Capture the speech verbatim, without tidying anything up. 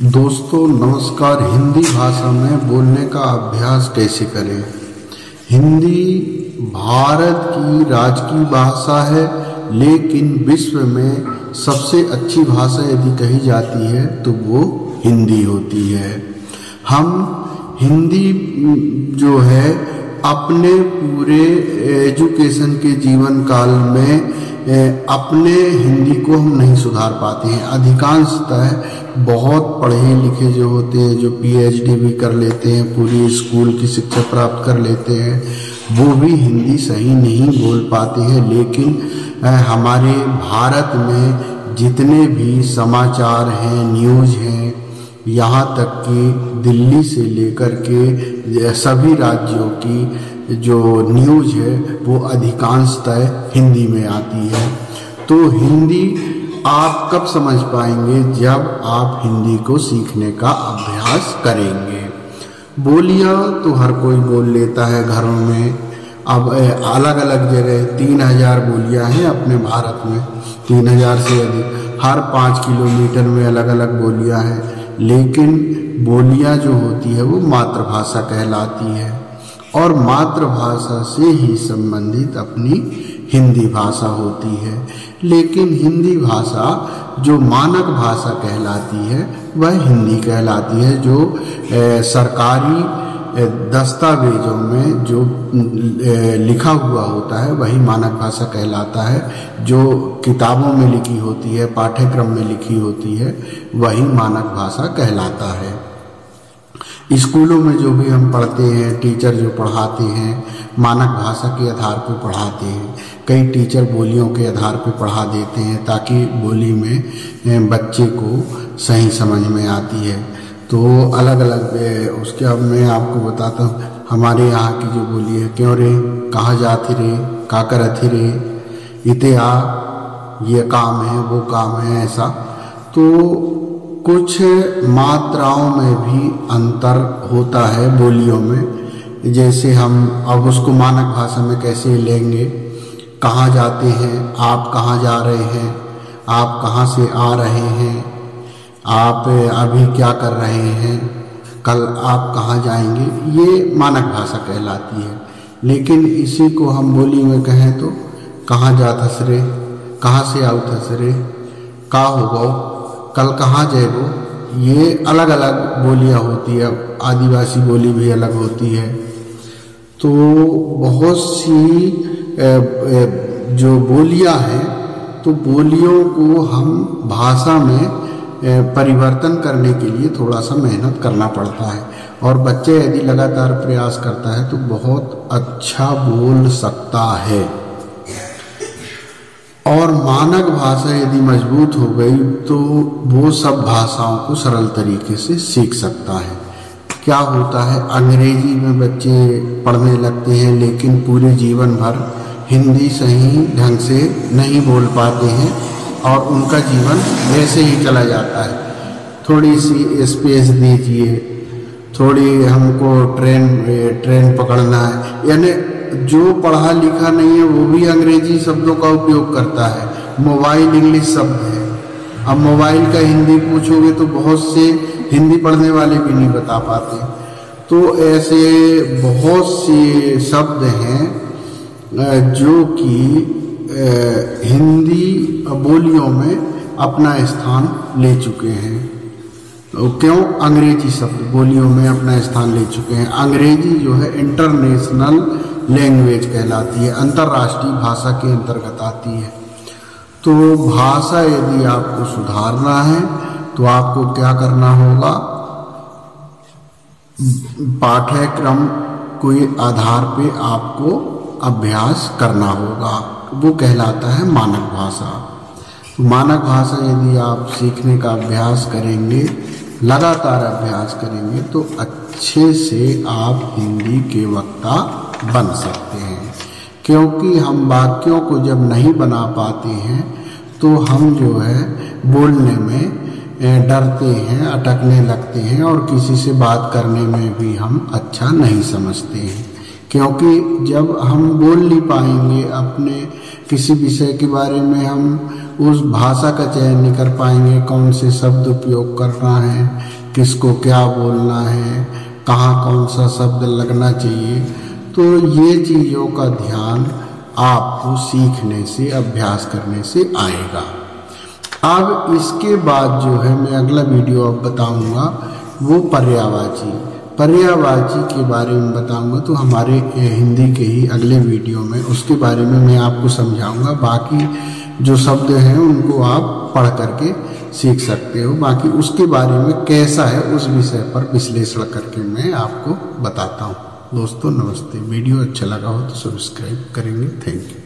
दोस्तों नमस्कार। हिंदी भाषा में बोलने का अभ्यास कैसे करें। हिंदी भारत की राजकीय भाषा है, लेकिन विश्व में सबसे अच्छी भाषा यदि कही जाती है तो वो हिंदी होती है। हम हिंदी जो है अपने पूरे एजुकेशन के जीवन काल में अपने हिंदी को हम नहीं सुधार पाते हैं। अधिकांशतः बहुत पढ़े लिखे जो होते हैं, जो पीएचडी भी कर लेते हैं, पूरी स्कूल की शिक्षा प्राप्त कर लेते हैं, वो भी हिंदी सही नहीं बोल पाते हैं। लेकिन हमारे भारत में जितने भी समाचार हैं, न्यूज़ हैं, यहाँ तक कि दिल्ली से लेकर के सभी राज्यों की जो न्यूज़ है वो अधिकांशतः हिंदी में आती है। तो हिंदी आप कब समझ पाएंगे? जब आप हिंदी को सीखने का अभ्यास करेंगे। बोलियां तो हर कोई बोल लेता है घरों में। अब अलग अलग जगह तीन हजार बोलियां हैं अपने भारत में, तीन हजार से अधिक। हर पाँच किलोमीटर में अलग अलग बोलियां हैं, लेकिन बोलियां जो होती है वो मातृभाषा कहलाती है और मातृभाषा से ही संबंधित अपनी हिंदी भाषा होती है। लेकिन हिंदी भाषा जो मानक भाषा कहलाती है वह हिंदी कहलाती है। जो ए, सरकारी दस्तावेजों में जो ए, लिखा हुआ होता है वही मानक भाषा कहलाता है। जो किताबों में लिखी होती है, पाठ्यक्रम में लिखी होती है, वही मानक भाषा कहलाता है। स्कूलों में जो भी हम पढ़ते हैं, टीचर जो पढ़ाते हैं मानक भाषा के आधार पर पढ़ाते हैं। कई टीचर बोलियों के आधार पर पढ़ा देते हैं ताकि बोली में बच्चे को सही समझ में आती है। तो अलग अलग उसके अब मैं आपको बताता हूँ। हमारे यहाँ की जो बोली है, क्यों रे, कहाँ जाती रे, का करती रे, इते आ, ये काम है, वो काम है, ऐसा। तो कुछ मात्राओं में भी अंतर होता है बोलियों में। जैसे हम अब उसको मानक भाषा में कैसे लेंगे? कहाँ जाते हैं, आप कहाँ जा रहे हैं, आप कहाँ से आ रहे हैं, आप अभी क्या कर रहे हैं, कल आप कहाँ जाएंगे, ये मानक भाषा कहलाती है। लेकिन इसी को हम बोली में कहें तो कहाँ जातस रे, कहाँ से आउतस रे, का होगो, कल कहाँ जाएगो, ये अलग अलग बोलियां होती है। आदिवासी बोली भी अलग होती है। तो बहुत सी जो बोलियां हैं, तो बोलियों को हम भाषा में परिवर्तन करने के लिए थोड़ा सा मेहनत करना पड़ता है। और बच्चे यदि लगातार प्रयास करता है तो बहुत अच्छा बोल सकता है। और मानक भाषा यदि मजबूत हो गई तो वो सब भाषाओं को सरल तरीके से सीख सकता है। क्या होता है, अंग्रेजी में बच्चे पढ़ने लगते हैं लेकिन पूरे जीवन भर हिंदी सही ढंग से नहीं बोल पाते हैं और उनका जीवन वैसे ही चला जाता है। थोड़ी सी स्पेस दीजिए, थोड़ी हमको ट्रेन ट्रेन पकड़ना है, यानी जो पढ़ा लिखा नहीं है वो भी अंग्रेजी शब्दों का उपयोग करता है। मोबाइल इंग्लिश शब्द है। अब मोबाइल का हिंदी पूछोगे तो बहुत से हिंदी पढ़ने वाले भी नहीं बता पाते। तो ऐसे बहुत से शब्द हैं जो कि हिंदी बोलियों में अपना स्थान ले चुके हैं। तो क्यों? अंग्रेजी शब्द बोलियों में अपना स्थान ले चुके हैं। अंग्रेजी जो है इंटरनेशनल लैंग्वेज कहलाती है, अंतर्राष्ट्रीय भाषा के अंतर्गत आती है। तो भाषा यदि आपको सुधारना है तो आपको क्या करना होगा? पाठ्यक्रम के आधार पे आपको अभ्यास करना होगा, वो कहलाता है मानक भाषा। तो मानक भाषा यदि आप सीखने का अभ्यास करेंगे, लगातार अभ्यास करेंगे, तो अच्छे से आप हिंदी के वक्ता बन सकते हैं। क्योंकि हम वाक्यों को जब नहीं बना पाते हैं तो हम जो है बोलने में डरते हैं, अटकने लगते हैं और किसी से बात करने में भी हम अच्छा नहीं समझते हैं। क्योंकि जब हम बोल नहीं पाएंगे, अपने किसी विषय के बारे में हम उस भाषा का चयन नहीं कर पाएंगे, कौन से शब्द उपयोग करना है, किसको क्या बोलना है, कहाँ कौन सा शब्द लगना चाहिए। तो ये चीज़ों का ध्यान आपको सीखने से, अभ्यास करने से आएगा। अब इसके बाद जो है मैं अगला वीडियो अब बताऊंगा वो पर्यायवाची। पर्यायवाची के बारे में बताऊंगा तो हमारे हिंदी के ही अगले वीडियो में उसके बारे में मैं आपको समझाऊंगा। बाकी जो शब्द हैं उनको आप पढ़ करके सीख सकते हो, बाकी उसके बारे में कैसा है उस विषय पर विश्लेषण करके मैं आपको बताता हूँ। दोस्तों नमस्ते। वीडियो अच्छा लगा हो तो सब्सक्राइब करेंगे। Thank you.